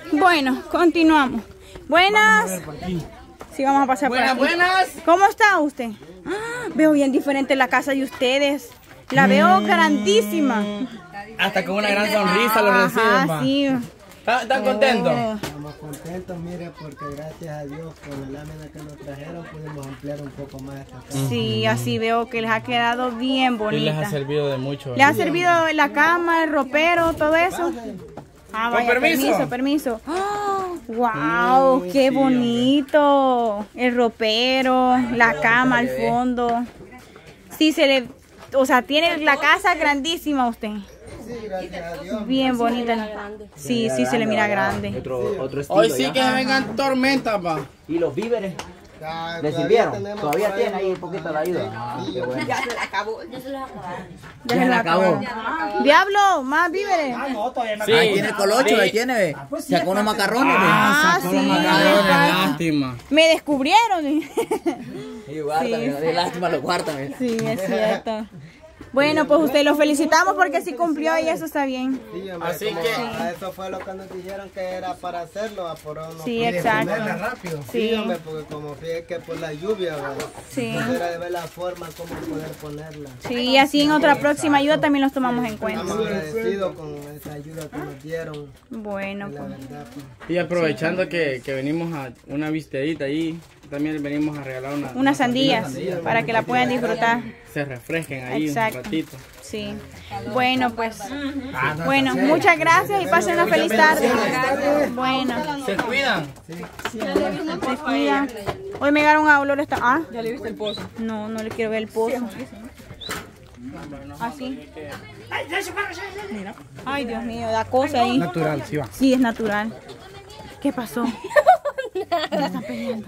Bueno, continuamos. Buenas. Sí, vamos a pasar por aquí. Buenas. ¿Cómo está usted? Veo bien diferente la casa de ustedes. La veo grandísima. Hasta con una gran sonrisa lo reciben. Ah, sí. ¿Están contentos? Estamos contentos, mire, porque gracias a Dios con la lámina que nos trajeron pudimos ampliar un poco más esta casa. Sí, así veo que les ha quedado bien bonita. Y les ha servido de mucho. ¿Le ha servido la cama, el ropero, todo eso? Ah, vaya, permiso. permiso. ¡Oh! ¡Wow! ¡Qué bonito! El ropero, la cama al fondo. Sí, o sea, tiene la casa grandísima usted. Sí, gracias a Dios. Bien bonita. Sí, sí, se le mira grande. Otro estilo. Hoy sí que vengan tormentas, pa. ¿Y los víveres? Ya, ¿Le sirvieron? ¿Todavía tiene ahí un poquito la ayuda? Ah, qué bueno. Ya se la acabó. Diablo, más víveres. Sí. Ahí tiene el colocho, ahí tiene. Sacó unos macarrones. Ah, sí. Lástima. Me descubrieron. Y guarda, de lástima lo guardan. Sí, es cierto. Bueno, pues usted lo felicitamos porque sí cumplió y eso está bien. Sí, hombre, Así como que- a eso fue lo que nos dijeron que era para hacerlo, por uno. Sí, exacto. rápido. Sí. Sí, hombre, porque como fíjate que por la lluvia, ¿verdad? Sí. Entonces era de ver la forma cómo poder ponerla. Sí, y así en otra próxima ayuda también los tomamos en cuenta. Estamos agradecidos con esa ayuda que nos dieron, Bueno, la pues. verdad. Pues. Y aprovechando que venimos a una vistedita ahí, también venimos a regalar Unas sandías para que la puedan disfrutar. Se refresquen ahí Exacto. un ratito. Sí. Bueno, pues. Bueno, muchas gracias y pasen una feliz tarde. Bueno, ¿Se cuidan? se cuidan. Hoy me llegaron a olor esta. Ah, ¿ya le viste el pozo? No, no le quiero ver el pozo. Así. Mira. Ay, Dios mío, da cosa ahí. Natural, sí va. Sí, es natural. ¿Qué pasó? ¿La están peleando?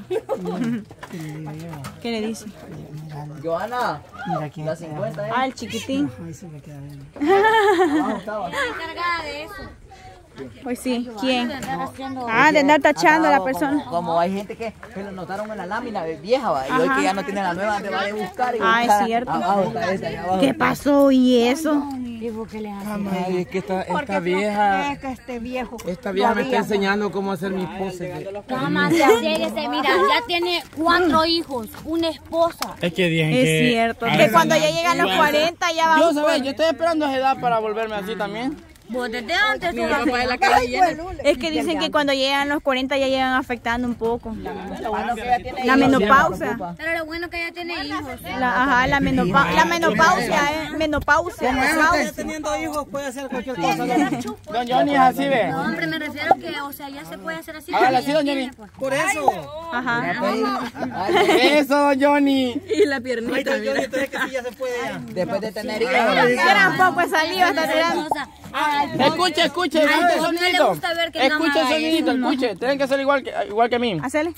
¿Qué le dice? Johanna, la 50, Ah, el chiquitín. Abajo estaba. Encargada de eso. Pues sí, ¿quién? Ah, de andar tachando a la persona. Como hay gente que lo notaron en la lámina vieja, va, y hoy que ya no tiene la nueva, te va a buscar. Y Ah, es buscar. cierto. Abajo está esa, allá abajo. ¿Qué pasó? ¿Y eso? Ay, es que esta vieja, esta vieja me está enseñando cómo hacer mi pose. Mamá, lleguese, mira, ya tiene 4 hijos, una esposa. Es que dicen Es cierto. Que cuando ya llegan los 40 ya Yo, van. ¿sabes? Yo estoy esperando esa edad para volverme así también. Vos desde antes tú Es que dicen que cuando llegan los 40 ya llegan afectando un poco. Bueno, que ya tiene La hijos, menopausia. Pero lo bueno que ella tiene hijos. La menopausia, menopausia. Ya teniendo hijos puede hacer cualquier cosa. Don Johnny es así, ve. No, hombre, me refiero que, o sea, ya se puede hacer así. Hágale así, don Johnny. Por eso. Ajá. Eso, don Johnny. Y la piernita. Ahí está, yo entonces que sí ya se puede ya. Después de tener hijos. Gran poco de saliva está tirando. Escuche el no le sonidito. gusta ver que Escuche nada el más sonidito, escuche. Tienen que hacer igual que a mí. Hacele.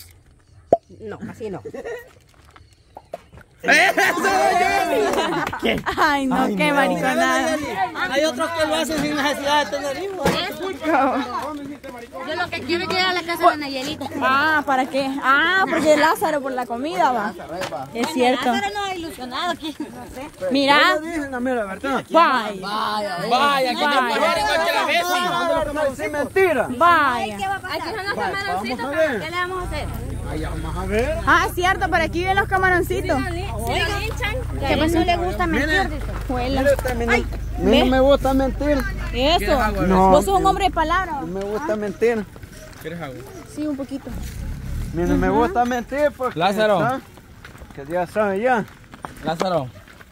Ay, no, qué mariconada. Hay otros que lo hacen sin necesidad de tener hijos. Yo lo que quiero es llegar a la casa de Nayelita. Ah, ¿para qué? Ah, porque Lázaro por la comida va. Es cierto. Ahora no ha ilusionado aquí. Mira. Vaya. Vaya, que te pagaron cualquiera vez. Sí, mentira. Vaya. Aquí son los camaroncitos. ¿Qué le vamos a hacer? Ah, es cierto, por aquí ven los camaroncitos. Si lo linchan, que a él no le gusta mentir. Juela. A mí no me gusta mentir. Eso. No. Vos sos un hombre de palabra. No me gusta mentir. ¿Quieres agua? Sí, un poquito. A mí no me gusta mentir porque... Lázaro. ¿ah? Que ya sabe ya. Lázaro,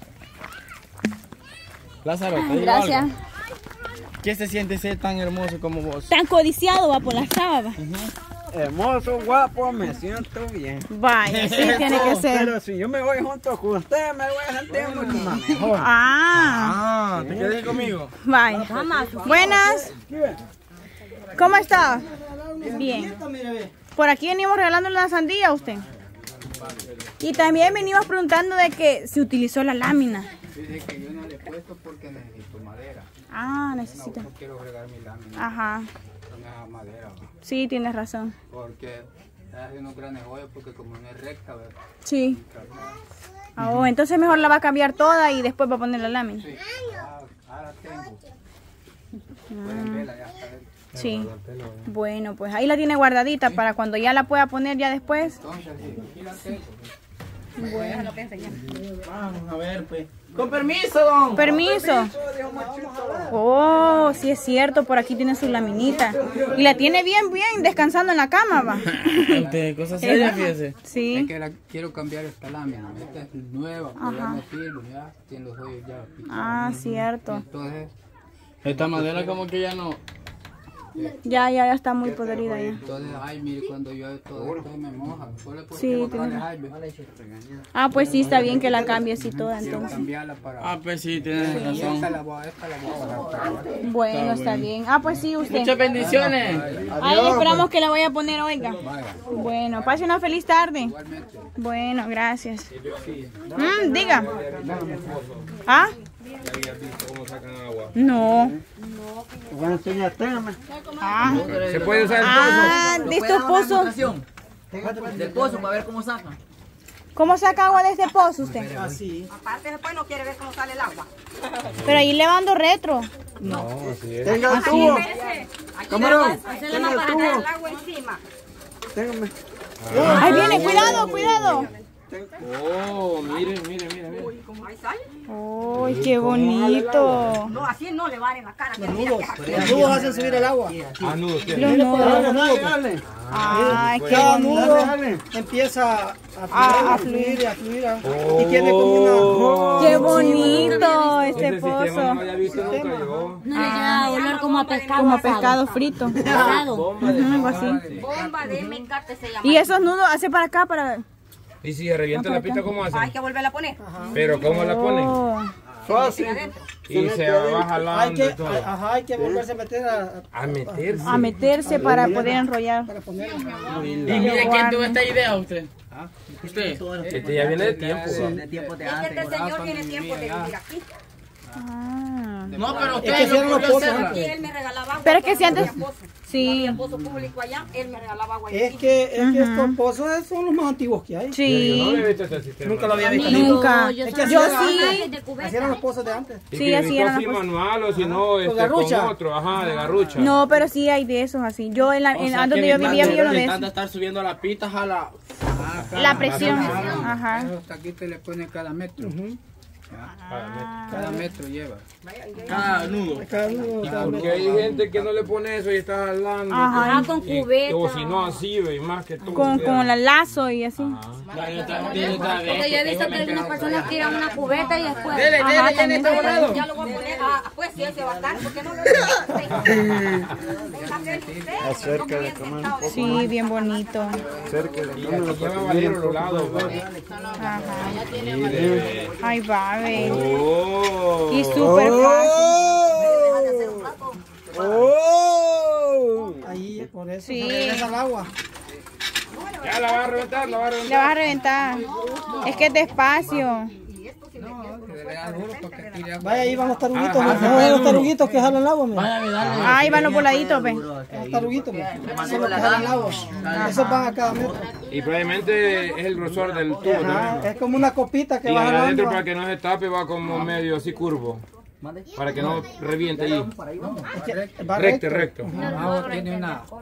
te digo Gracias. algo. ¿Qué se siente ser tan hermoso como vos? Tan codiciado va por la sábana. Hermoso, guapo, me siento bien. Vaya, sí tiene que ser. Pero si yo me voy junto con usted, me voy a sentir mucho más mejor. Ah, ¿Te quieres ir conmigo? vaya. Buenas. ¿Cómo está? Bien. Por aquí venimos regalando la sandía a usted. Y también venimos preguntando de que se utilizó la lámina. Dice que yo no le he puesto porque necesito madera. Ah, necesita. No quiero regar mi lámina Ajá. con esa madera, ¿va? Sí, tienes razón. Porque hace unos grandes hoyos porque como no es recta, ¿verdad? Sí. Oh, entonces mejor la va a cambiar toda y después va a poner la lámina. Sí. Ahora tengo. Pueden verla ya está dentro. Sí. Bueno, pues ahí la tiene guardadita para cuando ya la pueda poner ya después. Bueno. Vamos a ver, pues. Con permiso, don. Permiso. Oh, sí es cierto, por aquí tiene su laminita. Y la tiene bien descansando en la cama, va. Cosas serias, fíjese. Sí. Es que quiero cambiar esta lámina. Esta es nueva, pero ya me sirve, ya tiene los hoyos ya. Ah, cierto. Entonces, Esta madera como que ya no. Ya está muy podrida ya. entonces, ay, mire, cuando yo todo esto me moja. Solo puedo Sí, Ah, pues sí, está bien que la cambie así toda entonces. cambiarla para... Ah, pues sí, tienes razón. esta la voy a bajar. Bueno, está bien. Ah, pues sí, usted. Muchas bendiciones. Ahí esperamos que la vaya a poner, oiga. Bueno, pase una feliz tarde. Bueno, gracias. Diga. ¿Ah? No. Bueno, señor, téngame. Ah, ¿Se puede usar el de estos pozos. Del pozo para ver cómo saca. ¿Cómo saca agua de este pozo usted? Así. Aparte después no quiere ver cómo sale el agua. Pero ahí le mando retro. Tenga el tubo. Camarón, Hacerle tenga más el para tubo. caer el agua encima. Téngame. Ahí viene, cuidado. Oh, mire. Ahí sale. ¡Uy, qué bonito! No, así no le van en la cara. Los nudos hacen subir el agua. Los nudos. Ay, qué Cada bonito. nudo empieza a fluir. Y tiene como una... ¡Qué bonito este pozo! No le llega olor como a pescado. Como pescado frito. asado. Algo así. Bomba de mecate se llama. Y esos nudos hace para acá para... Y si revienta la pista, ¿cómo Hay hacen? que volverla a poner. Pero ¿cómo la ponen? Oh. Fácil. Y se va jalando y todo. Hay que volverse a meter A meterse. A meterse para poder enrollar. Y mire, ¿quién tuvo esta idea usted? ¿Usted? Este ya viene de tiempo. De tiempo de Es que antes. este señor tiene tiempo de vivir aquí. Ah. No, pero Es que usted si eran no los pudo pozos hacerla. Y él me regalaba agua. Pero es que si cuando antes... no había pozo. No Sí. había pozo público allá, él me regalaba agua. Es que estos pozos son los más antiguos que hay. Yo no Sí. había visto este sistema. Nunca lo había visto. Nunca. Yo Es que Yo así sí. Así eran los pozos de antes. Y Sí, que así visto eran así las cosas. manual o si no con garrucha. otro, ajá, de garrucha. No, pero sí hay de esos así. Yo en donde yo vivía había uno de Intentando esos. estar subiendo la pita, jala. La presión. Ajá. Esos taquitos le ponen cada metro. Cada metro lleva. Cada nudo. Porque hay gente que no le pone eso y está jalando. Ajá. con Y- cubeta. O si no así, ve, y más que todo. Con la lazo y así. Porque yo he visto que algunas personas tiran una cubeta y después... Ajá, también. Ya lo voy a poner. Pues si él se va a estar, ¿por qué no lo Acerca de comer. Sí, bien bonito. Y aquí lleva valero a los lados, ve. Ajá. Ay, va, ve. Oh. Y súper fácil. Ahí, por eso Sí. se regresa el agua. Ya la va a reventar, la va a Le reventar. vas a reventar. Es que es despacio. Vaya, ahí van los taruguitos. Vamos a ver los taruguitos que jalan el agua. Mira. Ahí van los voladitos, ve. Los taruguitos, mira. Son los que jalan el agua. Esos van a cada metro. Y probablemente es el grosor del tubo Ajá, también. es como una copita que Y va adentro jalando. para que no se tape va como medio así curvo. Para que no reviente ahí. Va Recto. Abajo tiene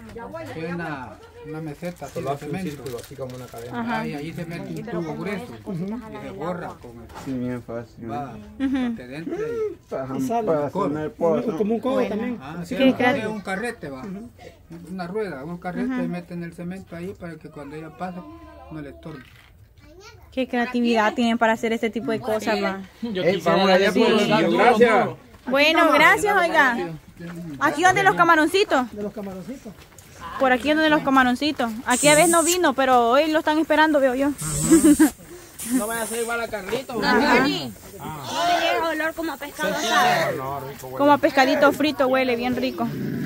una meseta así Solo de hace un cemento. círculo así como una cadena. Ahí se mete un tubo grueso y se borra con el Sí, bien fácil. va de dentro y... Y sale. Como un codo también. Sí, Qué es creativo. un carrete va, una rueda, un carrete y meten el cemento ahí para que cuando ella pase no le estorbe. Qué creatividad tienen para hacer este tipo de cosas, va. Yo vamos allá por los dar duro, Gracias. duro. Bueno, gracias, oiga. Aquí donde los camaroncitos. De los camaroncitos. Por aquí donde los camaroncitos. Aquí a veces no vino, pero hoy lo están esperando, veo yo. No vaya a ser igual a Carlito. No le llega olor como a pescado asado. Como a pescadito frito, huele bien rico.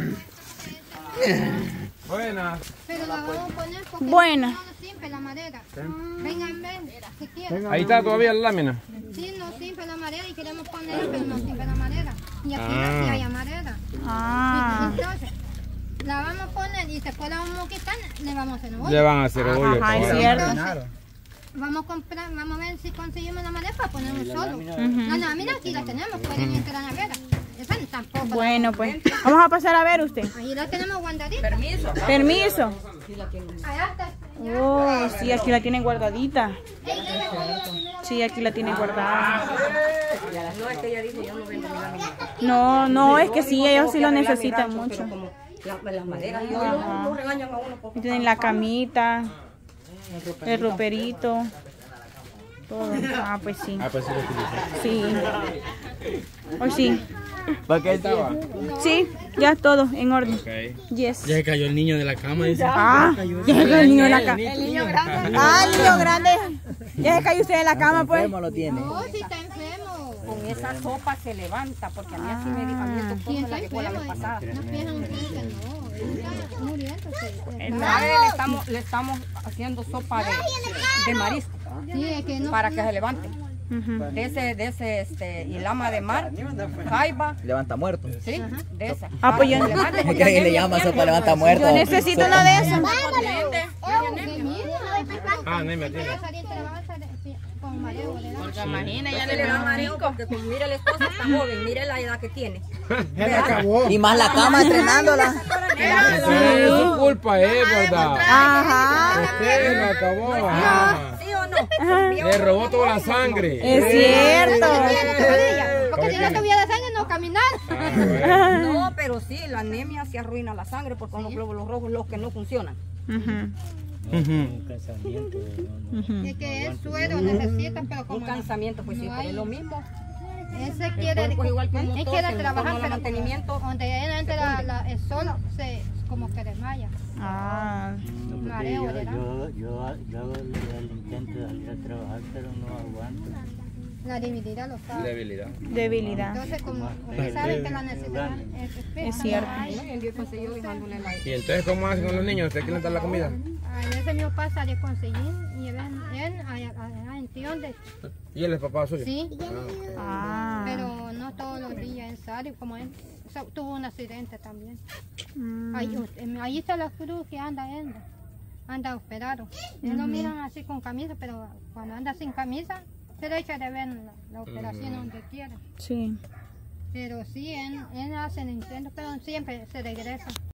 Buenas. Pero la vamos a poner porque Buena. no simple la madera. Vengan, ven, si quieren. Ahí está todavía la lámina. Sí, no simple la madera y queremos poner, pero no simple la madera. Y aquí no sí hay madera. Ah. Entonces, la vamos a poner y después la vamos a quitar, le vamos a hacer hoyo. Le van a hacer hoyo. Ajá, es cabal. cierto. Entonces, vamos a comprar, vamos a ver si conseguimos la madera para poner un solo. La lámina aquí la tenemos, pueden entrar a la nevera. Esa tampoco. Bueno, pues. Vamos a pasar a ver usted. Ahí la tenemos guardadita. Permiso. Permiso. Allá está. Oh, sí, aquí la tienen guardadita. Sí, aquí la tienen guardada. No, es que ella dice, yo no vendo mi lámina. No, es que sí, ellos sí lo necesitan mucho. Las maderas, y hoy lo regañan a uno. Y tienen la camita, el roperito, todo. Ah, pues sí. Ah, pues sí lo utilizan. Sí. Hoy sí. ¿Para qué estaba? Sí, ya todo en orden. Okay. Yes. Ya se cayó el niño de la cama, dice. Ah, ya se cayó el niño de la cama. El niño grande. Ah, el niño grande. Ya se cayó usted de la cama, pues. ¿Cómo lo tiene? No, si está enfermo. Con esa sopa se levanta, porque a mí así me dijo, a mí el doctor me la dejó la vez pasada. No piensan ustedes que no. Está muriendo. Le estamos haciendo sopa de marisco Sí, es que no. para que se levante. De ese ilama de mar, jaiba, Levanta muerto. sí, de esa. Ah, pues yo ¿Qué le llama sopa levanta muerto? Yo necesito una de esas. Ah, no me atiende. Con mareo, le da. Imagina, ya le da mareo porque como mire la esposa está joven, mire la edad que tiene. Ya le acabó. Y más la cama entrenándola. Es su culpa, ¿verdad? Ajá. Usted la acabó. Ajá. ¿Sí o no? Le robó toda la sangre. Es cierto. Porque si no tuviera sangre no caminar. No, pero sí, la anemia se arruina la sangre porque son los glóbulos rojos los que no funcionan. Es que el suero necesita, pero Un como cansamiento, pues sí, pero es lo mismo. ese El quiere, cuerpo es igual que un él motor, quiere si no trabajar, toma el pero mantenimiento, donde él entra el sol, se como que desmaya. Ah. Mareo, ¿verdad? Yo hago el intento de salir a trabajar, pero no aguanto. La debilidad lo sabe. Debilidad. Debilidad. Entonces, como ustedes saben que la necesidad Es cierto. el Dios consiguió dejándole la... ¿Y entonces cómo hacen con los niños? ¿Usted quiere dar la comida? A veces mi papá sale a conseguir y él entiende. ¿Y él es papá suyo? Sí, Ah. pero no todos los días él sale, como él tuvo un accidente también. Ahí está la cruz que anda operado. Él lo miran así con camisa, pero cuando anda sin camisa, se le echa de ver la operación donde quiera. Sí. Pero sí, él hace el intento, pero siempre se regresa.